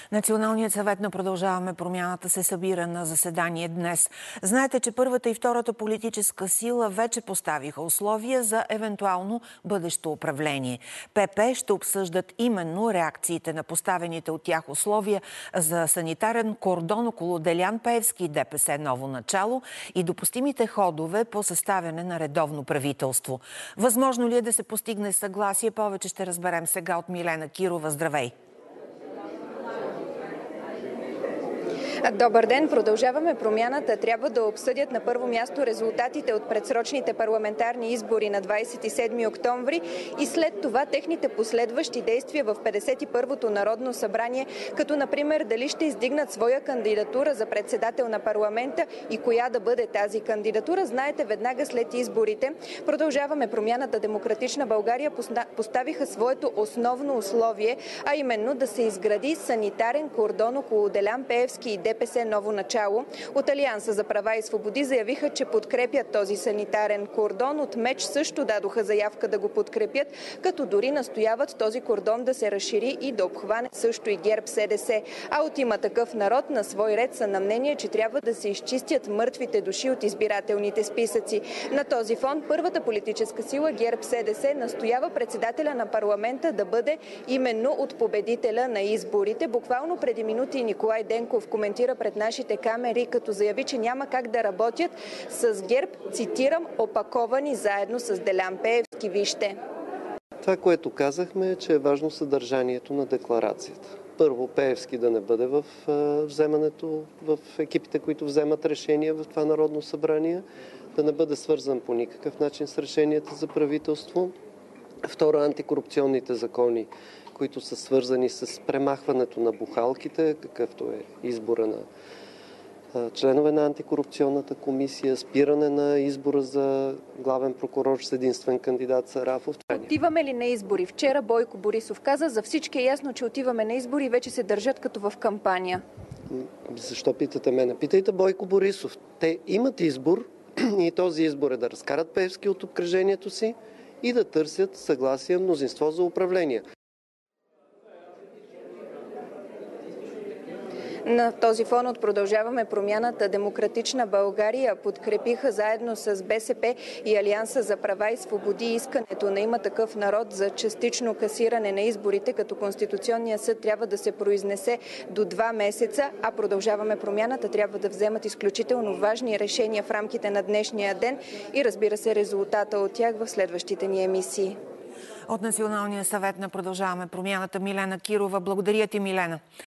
Националният съвет на Продължаваме промяната се събира на заседание днес. Знаете, че първата и втората политическа сила вече поставиха условия за евентуално бъдещо управление. ПП ще обсъждат именно реакциите на поставените от тях условия за санитарен кордон около Делян Пеевски и ДПС ново начало и допустимите ходове по съставяне на редовно правителство. Възможно ли е да се постигне съгласие? Повече ще разберем сега от Милена Кирова. Здравей! Добър ден! Продължаваме промяната. Трябва да обсъдят на първо място резултатите от предсрочните парламентарни избори на 27 октомври и след това техните последващи действия в 51-то Народно събрание, като например дали ще издигнат своя кандидатура за председател на парламента и коя да бъде тази кандидатура. Знаете, веднага след изборите Продължаваме промяната Демократична България поставиха своето основно условие, а именно да се изгради санитарен кордон около Делян Пеевски и ДПС ново начало. От Алианса за права и свободи заявиха, че подкрепят този санитарен кордон. От МЕЧ също дадоха заявка да го подкрепят, като дори настояват този кордон да се разшири и да обхване също и ГЕРБ-СДС. А от Има такъв народ на свой ред са на мнение, че трябва да се изчистят мъртвите души от избирателните списъци. На този фон първата политическа сила ГЕРБ-СДС настоява председателя на парламента да бъде именно от победителя на изборите. Буквално преди минути Николай Денков коментира пред нашите камери, като заяви, че няма как да работят с ГЕРБ, цитирам, опаковани заедно с Делян Пеевски. Вижте. Това, което казахме, е, че е важно съдържанието на декларацията. Първо, Пеевски да не бъде в вземането, в екипите, които вземат решения в това Народно събрание, да не бъде свързан по никакъв начин с решенията за правителство. Второ, антикорупционните закони, които са свързани с премахването на бухалките, какъвто е избора на членове на антикорупционната комисия, спиране на избора за главен прокурор с единствен кандидат Сарафов. Отиваме ли на избори? Вчера Бойко Борисов каза, за всички е ясно, че отиваме на избори и вече се държат като в кампания. Защо питате мене? Питайте Бойко Борисов. Те имат избор и този избор е да разкарат Пеевски от обкръжението си и да търсят съгласие мнозинство за управление. На този фон от Продължаваме промяната Демократична България подкрепиха заедно с БСП и Алианса за права и свободи искането на Има такъв народ за частично касиране на изборите, като Конституционният съд трябва да се произнесе до 2 месеца, а Продължаваме промяната трябва да вземат изключително важни решения в рамките на днешния ден и разбира се резултата от тях в следващите ни емисии. От Националния съвет на Продължаваме промяната Милена Кирова. Благодаря ти, Милена.